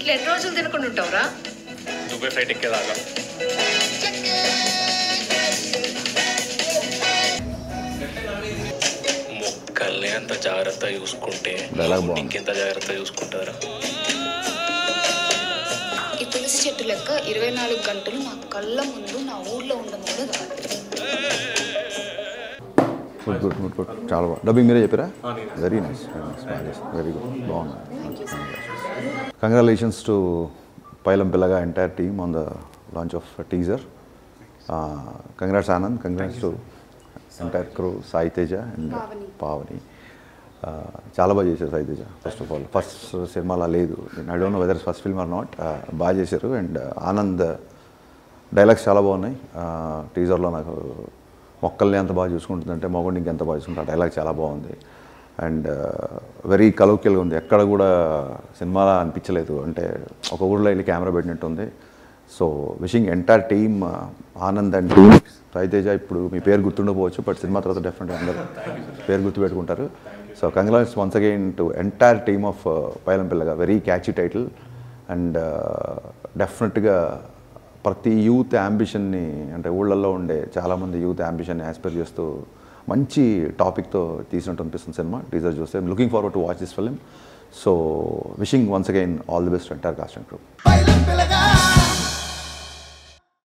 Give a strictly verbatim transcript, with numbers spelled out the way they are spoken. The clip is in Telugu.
ఇట్లా ఎన్ని రోజులు తినకుండా ఉంటావురా? Dubai flight ఎక్కేదాకా. మొక్కల్ని అంత జాగ్రత్తగా చూసుకుంటే ఇంకెంత జాగ్రత్తగా చూసుకుంటారా? ఈ తులసి చెట్టు లెక్క ఇరవై నాలుగు గంటలు నా కళ్ళ ముందు నా ఊర్లో ఉండడం కూడా గుడ్ గుడ్ గుడ్ గుడ్ చాలా బాగా డబ్బింగ్ మీరే చెప్పారా? వెరీ నైస్ వెరీ గుడ్ బాగుంది. Congratulations to Pailam Pilaga entire team on the launch of a teaser. Uh, congrats Anand, congrats to entire crew, Sai Teja and Pavani. Pavani. చాలా బాగా చేశారు Sai Teja. First of all first సినిమాలా లేదు. I don't know whether first film or not. బాగా చేశారు. అండ్ ఆనంద్ డైలాగ్స్ చాలా బాగున్నాయి. టీజర్లో నాకు మొక్కల్ని ఎంత బాగా చూసుకుంటుందంటే మొగుడిని ఇంకెంత బాగా చూసుకుంటారు. డైలాగ్ చాలా బాగుంది. అండ్ వెరీ కలోకియల్గా ఉంది. ఎక్కడ కూడా సినిమాలా అనిపించలేదు. అంటే ఒక ఊళ్ళో వెళ్ళి కెమెరా పెట్టినట్టు ఉంది. So wishing entire team Anand and Sai Teja ఇప్పుడు మీ పేరు గుర్తుండకపోవచ్చు, బట్ సినిమా తర్వాత డెఫినెట్గా అందరూ పేరు గుర్తుపెట్టుకుంటారు. So congrats once again to entire team of Pailam Pilaga. Very catchy title and డెఫినెట్గా ప్రతి యూత్ యాంబిషన్ని అంటే ఊళ్ళల్లో ఉండే చాలామంది యూత్ యాంబిషన్ని యాస్పైర్ చేస్తూ మంచి టాపిక్తో తీసినట్టు అనిపిస్తుంది సినిమా. టీజర్ చూస్తే looking forward to watch this film. So wishing once again all the best entire cast and crew.